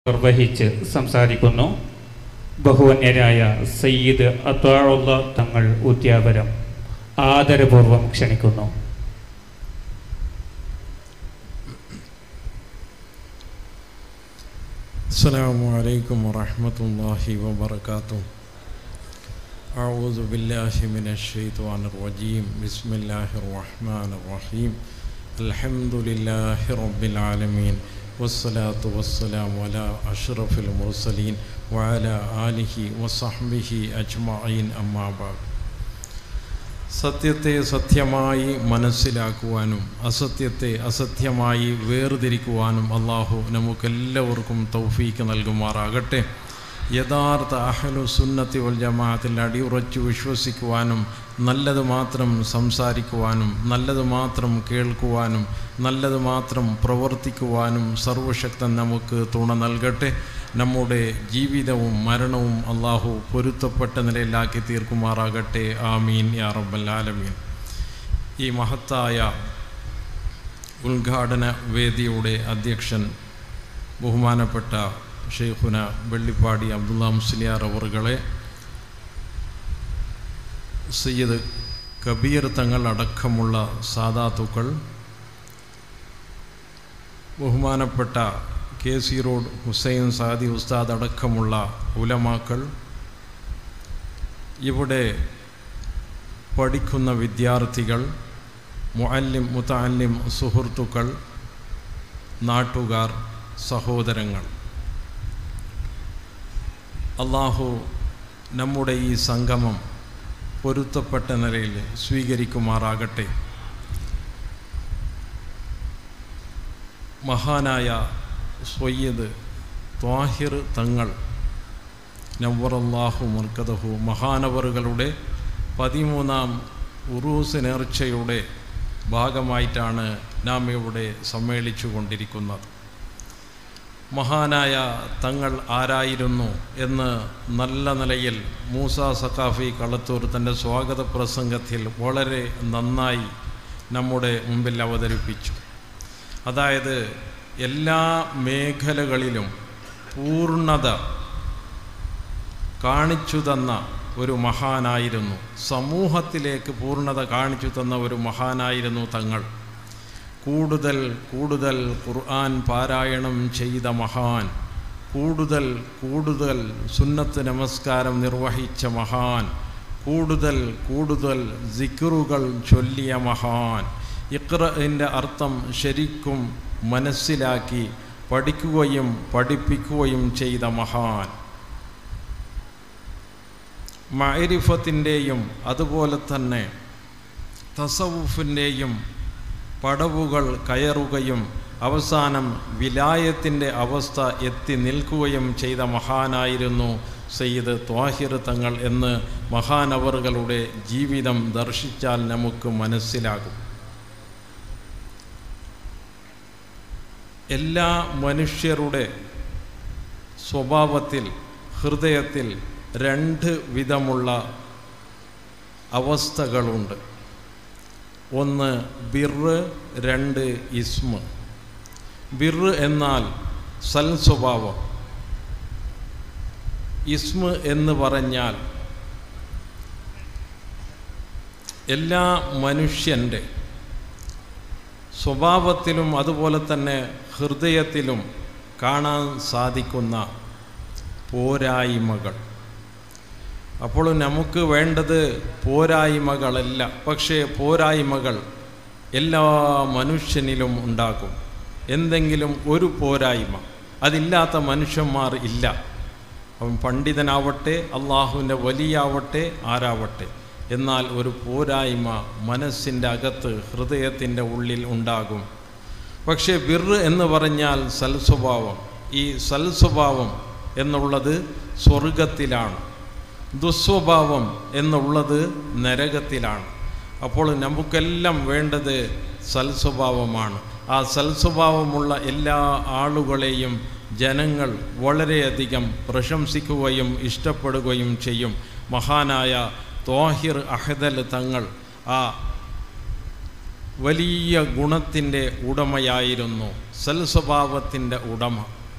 നിർവഹിച്ച് സംസാരിക്കുന്നു. ബഹുവന്യരായ സയ്യിദ് അത്വാഉള്ള തങ്ങൾ ഉദ്യാപനം ആദരപൂർവം ക്ഷണിക്കുന്നു. അസ്സലാമു അലൈക്കും വറഹ്മത്തുള്ളാഹി വബറകാതുഹു. അഊദു ബില്ലാഹി മിനശ് ശൈത്വാനിർ റജീം. ബിസ്മില്ലാഹിർ റഹ്മാനിർ റഹീം. അൽഹംദുലില്ലാഹി റബ്ബിൽ ആലമീൻ. വസ്സലാത്തു വസ്സലാമു അലാ അഷ്റഫിൽ മുർസലീൻ വഅലാ ആലിഹി വസഹ്ബിഹി അജ്മഈൻ. അമ്മാ ബഅദ്. സത്യത്തെ സത്യമായി മനസ്സിലാക്കുവാനും അസത്യത്തെ അസത്യമായി വേർതിരിക്കുവാനും അള്ളാഹു നമുക്കെല്ലാവർക്കും തൗഫീക്ക് നൽകുമാറാകട്ടെ. യഥാർത്ഥ അഹ്ലു സുന്നത്തി വൽ ജമാഅത്തിൽ അടിയുറച്ചു വിശ്വസിക്കുവാനും നല്ലത് മാത്രം സംസാരിക്കുവാനും നല്ലത് മാത്രം കേൾക്കുവാനും നല്ലത് മാത്രം പ്രവർത്തിക്കുവാനും സർവശക്തൻ നമുക്ക് തുണ നൽകട്ടെ. നമ്മുടെ ജീവിതവും മരണവും അള്ളാഹു പൊരുത്തപ്പെട്ട നിലയിലാക്കി തീർക്കുമാറാകട്ടെ. ആമീൻ യാ റബ്ബൽ ആലമീൻ. ഈ മഹത്തായ ഉദ്ഘാടന വേദിയുടെ അധ്യക്ഷൻ ബഹുമാനപ്പെട്ട ഷെയ്ഖുന വെള്ളിപ്പാടി അബ്ദുള്ള മുസ്ലിയാർ അവറുകളെ, സയ്യിദ് കബീർ തങ്ങൾ അടക്കമുള്ള സാദാത്തുക്കൾ, ബഹുമാനപ്പെട്ട KC റോഡ് ഹുസൈൻ സാദി ഉസ്താദ് അടക്കമുള്ള ഉലമാക്കൾ, ഇവിടെ പഠിക്കുന്ന വിദ്യാർത്ഥികൾ, മുഅല്ലിം മുതഅല്ലിം സുഹൃത്തുക്കൾ, നാട്ടുകാർ, സഹോദരങ്ങൾ, അള്ളാഹു നമ്മുടെ ഈ സംഗമം പൊരുത്തപ്പെട്ട നിലയിൽ സ്വീകരിക്കുമാറാകട്ടെ. മഹാനായ സയ്യിദ് ത്വാഹിർ തങ്ങൾ നവ്വറല്ലാഹു മർക്കദഹു മഹാനവറുകളുടെ 13ാം ഉറൂസ് നേർച്ചയുടെ ഭാഗമായിട്ടാണ് നാം ഇവിടെ സമ്മേളിച്ചു കൊണ്ടിരിക്കുന്നത്. മഹാനായ തങ്ങൾ ആരായിരുന്നു എന്ന് നല്ല നിലയിൽ മൂസ സഖാഫി കളത്തൂർ തൻ്റെ സ്വാഗത പ്രസംഗത്തിൽ വളരെ നന്നായി നമ്മുടെ മുമ്പിൽ അവതരിപ്പിച്ചു. അതായത് എല്ലാ മേഖലകളിലും പൂർണ്ണത കാണിച്ചു തന്ന ഒരു മഹാനായിരുന്നു, സമൂഹത്തിലേക്ക് പൂർണ്ണത കാണിച്ചു തന്ന ഒരു മഹാനായിരുന്നു തങ്ങൾ. കൂടുതൽ കൂടുതൽ ഖുർആൻ പാരായണം ചെയ്ത മഹാൻ, കൂടുതൽ കൂടുതൽ സുന്നത്ത് നമസ്കാരം നിർവഹിച്ച മഹാൻ, കൂടുതൽ കൂടുതൽ സിക്റുകൾ ചൊല്ലിയ മഹാൻ, ഇഖ്റഇൻ്റെ അർത്ഥം ശരിക്കും മനസ്സിലാക്കി പഠിക്കുകയും പഠിപ്പിക്കുകയും ചെയ്ത മഹാൻ, മഅരിഫത്തിൻ്റെയും അതുപോലെ തന്നെ തസവുഫിൻ്റെയും പടവുകൾ കയറുകയും അവസാനം വിലായത്തിൻ്റെ അവസ്ഥ എത്തി നിൽക്കുകയും ചെയ്ത മഹാനായിരുന്നു സയ്യിദ് ത്വാഹിർ തങ്ങൾ എന്ന് മഹാനവറുകളുടെ ജീവിതം ദർശിച്ചാൽ നമുക്ക് മനസ്സിലാകും. എല്ലാ മനുഷ്യരുടെ സ്വഭാവത്തിൽ ഹൃദയത്തിൽ 2 വിധമുള്ള അവസ്ഥകളുണ്ട്. ഒന്ന് ബിർറ്, 2 ഇസ്മ്. ബിർറ് എന്നാൽ സൽ സ്വഭാവം. ഇസ്മ് എന്ന് പറഞ്ഞാൽ എല്ലാ മനുഷ്യൻ്റെ സ്വഭാവത്തിലും അതുപോലെ തന്നെ ഹൃദയത്തിലും കാണാൻ സാധിക്കുന്ന പോരായ്മകൾ. അപ്പോൾ നമുക്ക് വേണ്ടത് പോരായ്മകളല്ല, പക്ഷേ പോരായ്മകൾ എല്ലാ മനുഷ്യനിലും ഉണ്ടാകും. എന്തെങ്കിലും ഒരു പോരായ്മ, അതില്ലാത്ത മനുഷ്യന്മാർ ഇല്ല. അവൻ പണ്ഡിതനാവട്ടെ, അള്ളാഹുവിൻ്റെ വലിയാവട്ടെ, ആരാവട്ടെ, എന്നാൽ ഒരു പോരായ്മ മനസ്സിൻ്റെ അകത്ത് ഹൃദയത്തിൻ്റെ ഉള്ളിൽ ഉണ്ടാകും. പക്ഷേ ബിർറ് എന്ന് പറഞ്ഞാൽ സൽസ്വഭാവം. ഈ സൽസ്വഭാവം എന്നുള്ളത് സ്വർഗത്തിലാണ്, ദുസ്വഭാവം എന്നുള്ളത് നരകത്തിലാണ്. അപ്പോൾ നമുക്കെല്ലാം വേണ്ടത് സൽസ്വഭാവമാണ്. ആ സൽസ്വഭാവമുള്ള എല്ലാ ആളുകളെയും ജനങ്ങൾ വളരെയധികം പ്രശംസിക്കുകയും ഇഷ്ടപ്പെടുകയും ചെയ്യും. മഹാനായ ത്വാഹിർ അഹ്ദൽ തങ്ങൾ ആ വലിയ ഗുണത്തിൻ്റെ ഉടമയായിരുന്നു, സൽസ്വഭാവത്തിൻ്റെ ഉടമ.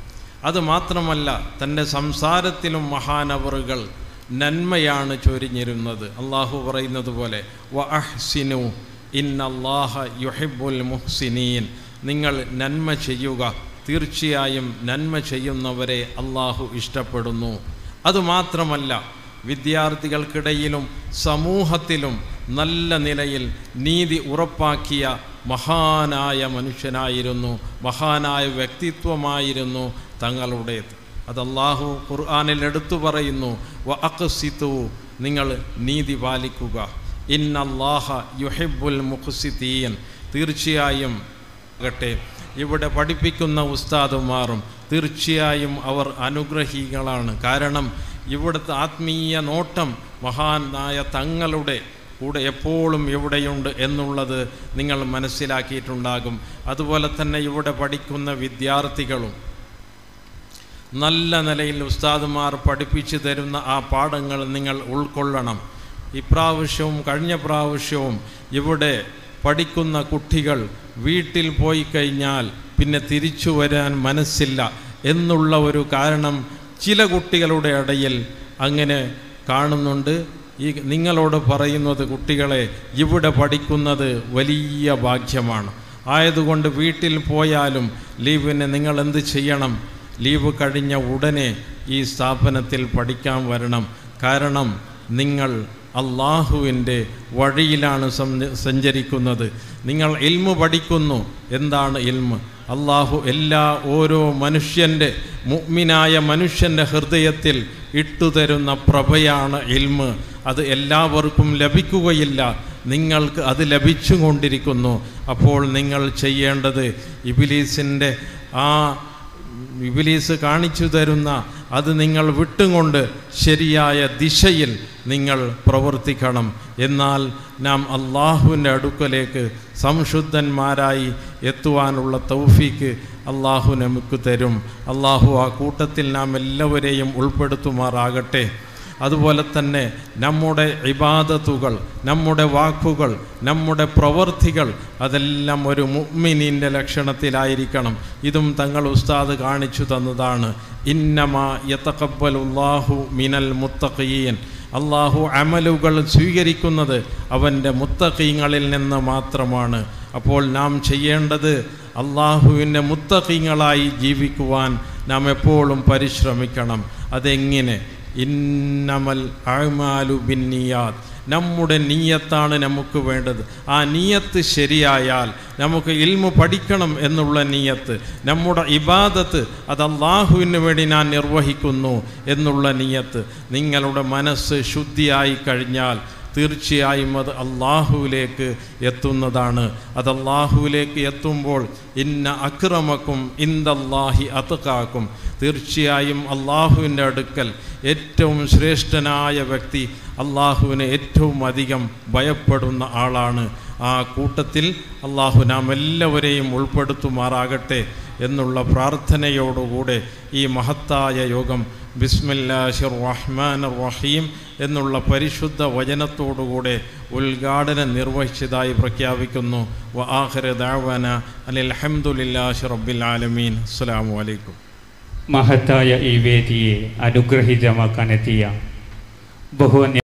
അതുമാത്രമല്ല തൻ്റെ സംസാരത്തിലും മഹാനവറുകൾ നന്മയാണ് ചൊരിഞ്ഞിരുന്നത്. അള്ളാഹു പറയുന്നത് പോലെ വ അഹ്സിനു ഇന്നല്ലാഹ യുഹിബ്ബുൽ മുഹ്സിനീൻ, നിങ്ങൾ നന്മ ചെയ്യുക, തീർച്ചയായും നന്മ ചെയ്യുന്നവരെ അള്ളാഹു ഇഷ്ടപ്പെടുന്നു. അതുമാത്രമല്ല വിദ്യാർത്ഥികൾക്കിടയിലും സമൂഹത്തിലും നല്ല നിലയിൽ നീതി ഉറപ്പാക്കിയ മഹാനായ മനുഷ്യനായിരുന്നു, മഹാനായ വ്യക്തിത്വമായിരുന്നു തങ്ങളുടേത്. അത് അല്ലാഹു ഖുർആനിൽ എടുത്തു പറയുന്നു, വ അഖ്സിതു, നിങ്ങൾ നീതി പാലിക്കുക, ഇന്നല്ലാഹ യുഹിബ്ബുൽ മുഖ്സിതീൻ, തീർച്ചയായും ആകട്ടെ ഇവിടെ പഠിപ്പിക്കുന്ന ഉസ്താദുമാറും തീർച്ചയായും അവർ അനുഗ്രഹീകളാണ്. കാരണം ഇവിടുത്തെ ആത്മീയ നോട്ടം മഹാനായ തങ്ങളുടെ കൂടെ എപ്പോഴും എവിടെയുണ്ട് എന്നുള്ളത് നിങ്ങൾ മനസ്സിലാക്കിയിട്ടുണ്ടാകും. അതുപോലെ തന്നെ ഇവിടെ പഠിക്കുന്ന വിദ്യാർത്ഥികളും നല്ല നിലയിൽ ഉസ്താദുമാർ പഠിപ്പിച്ചു തരുന്ന ആ പാഠങ്ങൾ നിങ്ങൾ ഉൾക്കൊള്ളണം. ഇപ്രാവശ്യവും കഴിഞ്ഞ പ്രാവശ്യവും ഇവിടെ പഠിക്കുന്ന കുട്ടികൾ വീട്ടിൽ പോയി കഴിഞ്ഞാൽ പിന്നെ തിരിച്ചു വരാൻ മനസ്സില്ല എന്നുള്ള ഒരു കാരണം ചില കുട്ടികളുടെ ഇടയിൽ അങ്ങനെ കാണുന്നുണ്ട്. ഈ നിങ്ങളോട് പറയുന്നത്, കുട്ടികളെ, ഇവിടെ പഠിക്കുന്നത് വലിയ ഭാഗ്യമാണ്. ആയതുകൊണ്ട് വീട്ടിൽ പോയാലും ലീവിന് നിങ്ങൾ എന്ത് ചെയ്യണം? ലീവ് കഴിഞ്ഞ ഉടനെ ഈ സ്ഥാപനത്തിൽ പഠിക്കാൻ വരണം. കാരണം നിങ്ങൾ അള്ളാഹുവിൻ്റെ വഴിയിലാണ് സഞ്ചരിക്കുന്നത്. നിങ്ങൾ ഇൽമു പഠിക്കുന്നു. എന്താണ് ഇൽമ്? അള്ളാഹു ഓരോ മനുഷ്യൻ്റെ, മുഅ്മിനായ മനുഷ്യൻ്റെ ഹൃദയത്തിൽ ഇട്ടുതരുന്ന പ്രഭയാണ് ഇൽമ്. അത് എല്ലാവർക്കും ലഭിക്കുകയില്ല, നിങ്ങൾക്ക് അത് ലഭിച്ചുകൊണ്ടിരിക്കുന്നു. അപ്പോൾ നിങ്ങൾ ചെയ്യേണ്ടത് ഇബ്ലീസ് കാണിച്ചു തരുന്ന അത് നിങ്ങൾ വിട്ടുകൊണ്ട് ശരിയായ ദിശയിൽ നിങ്ങൾ പ്രവർത്തിക്കണം. എന്നാൽ നാം അള്ളാഹുവിൻ്റെ അടുക്കലേക്ക് സംശുദ്ധന്മാരായി എത്തുവാനുള്ള തൗഫീക്ക് അള്ളാഹു നമുക്ക് തരും. അള്ളാഹു ആ കൂട്ടത്തിൽ നാം എല്ലാവരെയും ഉൾപ്പെടുത്തുമാറാകട്ടെ. അതുപോലെ തന്നെ നമ്മുടെ ഇബാദത്തുകൾ, നമ്മുടെ വാക്കുകൾ, നമ്മുടെ പ്രവൃത്തികൾ അതെല്ലാം ഒരു മുഅ്മിനീൻ്റെ ലക്ഷണത്തിലായിരിക്കണം. ഇതും തങ്ങൾ ഉസ്താദ് കാണിച്ചു തന്നതാണ്. ഇന്നമാ യതഖബ്ബലുല്ലാഹു മിനൽ മുത്തഖീൻ, അള്ളാഹു അമലുകൾ സ്വീകരിക്കുന്നത് അവൻ്റെ മുത്തഖീങ്ങളിൽ നിന്ന് മാത്രമാണ്. അപ്പോൾ നാം ചെയ്യേണ്ടത് അള്ളാഹുവിൻ്റെ മുത്തഖീങ്ങളായി ജീവിക്കുവാൻ നാം എപ്പോഴും പരിശ്രമിക്കണം. അതെങ്ങനെ? ഇന്നമൽ അഅ്മാലു ബിന്നിയാത്ത്, നമ്മുടെ നീയത്താണ് നമുക്ക് വേണ്ടത്. ആ നീയത്ത് ശരിയായാൽ, നമുക്ക് ഇൽമു പഠിക്കണം എന്നുള്ള നീയത്ത്, നമ്മുടെ ഇബാദത്ത് അത് അള്ളാഹുവിന് വേണ്ടി ഞാൻ നിർവഹിക്കുന്നു എന്നുള്ള നീയത്ത്, നിങ്ങളുടെ മനസ്സ് ശുദ്ധിയായി കഴിഞ്ഞാൽ തീർച്ചയായും അത് അള്ളാഹുവിലേക്ക് എത്തുന്നതാണ്. അത് അള്ളാഹുവിലേക്ക് എത്തുമ്പോൾ ഇന്ന അക്രമക്കും ഇൻദല്ലാഹി അത്ഖാക്കും, തീർച്ചയായും അള്ളാഹുവിൻ്റെ അടുക്കൽ ഏറ്റവും ശ്രേഷ്ഠനായ വ്യക്തി അള്ളാഹുവിനെ ഏറ്റവും അധികം ഭയപ്പെടുന്ന ആളാണ്. ആ കൂട്ടത്തിൽ അള്ളാഹു നാം എല്ലാവരെയും ഉൾപ്പെടുത്തുമാറാകട്ടെ എന്നുള്ള പ്രാർത്ഥനയോടുകൂടെ ഈ മഹത്തായ യോഗം ബിസ്മില്ലാഹിർ റഹ്മാനിർ റഹീം എന്നുള്ള പരിശുദ്ധ വചനത്തോടുകൂടെ ഉദ്ഘാടനം നിർവഹിച്ചതായി പ്രഖ്യാപിക്കുന്നു. വ ആഖിറു ദഅ്വാന അനിൽ ഹംദുലില്ലാഹി റബ്ബിൽ ആലമീൻ. അസ്സലാമു അലൈക്കും. മഹത്തായ ഈ വേദിയെ അനുഗ്രഹീതമാക്കാനെത്തിയ ബഹുവന്യ